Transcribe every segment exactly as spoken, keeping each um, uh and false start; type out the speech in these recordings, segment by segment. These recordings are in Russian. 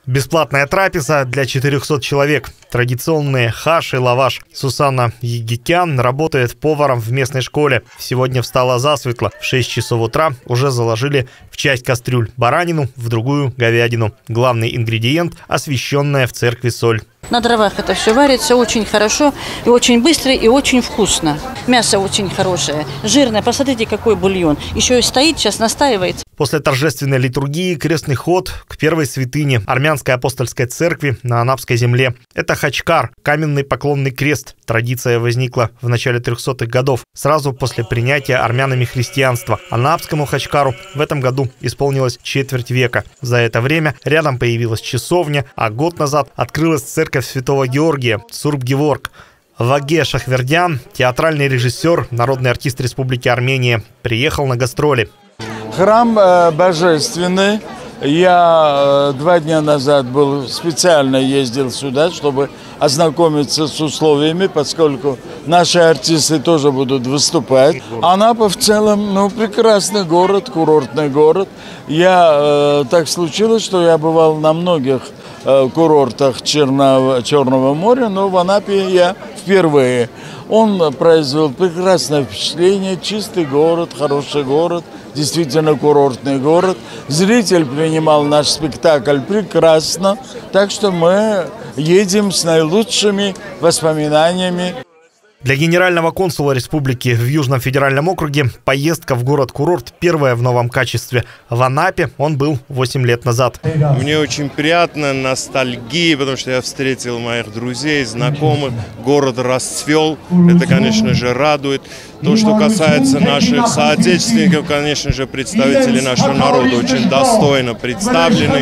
Бесплатная трапеза для четырёхсот человек. Традиционные хаш и лаваш. Сусанна Егикян работает поваром в местной школе. Сегодня встала засветло. В шесть часов утра уже заложили в часть кастрюль баранину, в другую говядину. Главный ингредиент – освященная в церкви соль. На дровах это все варится очень хорошо, и очень быстро, и очень вкусно. Мясо очень хорошее, жирное. Посмотрите, какой бульон. Еще и стоит, сейчас настаивает. После торжественной литургии крестный ход к первой святыне Армянской апостольской церкви на Анапской земле. Это хачкар, каменный поклонный крест. Традиция возникла в начале трехсотых годов, сразу после принятия армянами христианства. Анапскому хачкару в этом году исполнилось четверть века. За это время рядом появилась часовня, а год назад открылась церковь Святого Георгия, Сурб-Геворг. Ваге Шахвердян, театральный режиссер, народный артист Республики Армения, приехал на гастроли. Храм э, божественный. Я э, два дня назад был, специально ездил сюда, чтобы ознакомиться с условиями, поскольку наши артисты тоже будут выступать. Анапа в целом, ну, прекрасный город, курортный город. Я, э, так случилось, что я бывал на многих э, курортах Черного, Черного моря, но в Анапе я впервые. Он произвел прекрасное впечатление, чистый город, хороший город. Действительно курортный город. Зритель принимал наш спектакль прекрасно. Так что мы едем с наилучшими воспоминаниями. Для генерального консула республики в Южном федеральном округе поездка в город-курорт первая в новом качестве. В Анапе он был восемь лет назад. Мне очень приятно, ностальгия, потому что я встретил моих друзей, знакомых. Город расцвел. Это, конечно же, радует. То, что касается наших соотечественников, конечно же, представители нашего народа очень достойно представлены.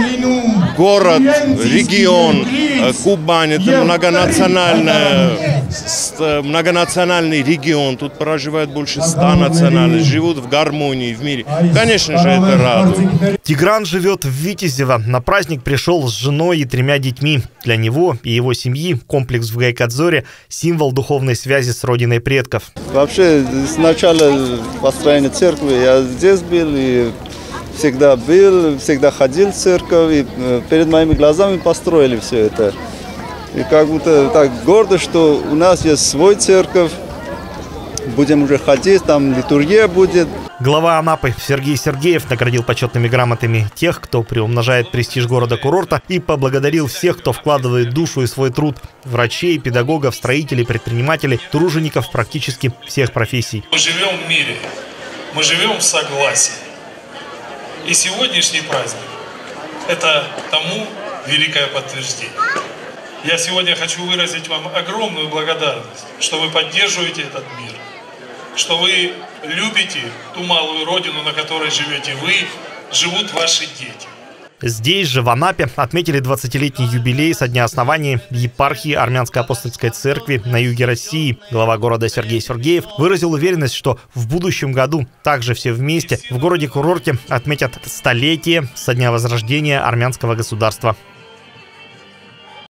Город, регион, Кубань – это многонациональная, многонациональный регион. Тут проживает больше ста национальностей, живут в гармонии в мире. Конечно же, это радует. Тигран живет в Витязево. На праздник пришел с женой и тремя детьми. Для него и его семьи комплекс в Гайкадзоре – символ духовной связи с родиной предков. Вообще, с начала построения церкви я здесь был и всегда был, всегда ходил в церковь, и перед моими глазами построили все это. И как будто так гордо, что у нас есть свой церковь, будем уже ходить, там литургия будет. Глава Анапы Сергей Сергеев наградил почетными грамотами тех, кто приумножает престиж города-курорта, и поблагодарил всех, кто вкладывает душу и свой труд. Врачей, педагогов, строителей, предпринимателей, тружеников практически всех профессий. Мы живем в мире, мы живем в согласии. И сегодняшний праздник – это тому великое подтверждение. Я сегодня хочу выразить вам огромную благодарность, что вы поддерживаете этот мир, что вы любите ту малую родину, на которой живете вы, живут ваши дети. Здесь же, в Анапе, отметили двадцатилетний юбилей со дня основания епархии Армянской апостольской церкви на юге России. Глава города Сергей Сергеев выразил уверенность, что в будущем году также все вместе в городе-курорте отметят столетие со дня возрождения армянского государства.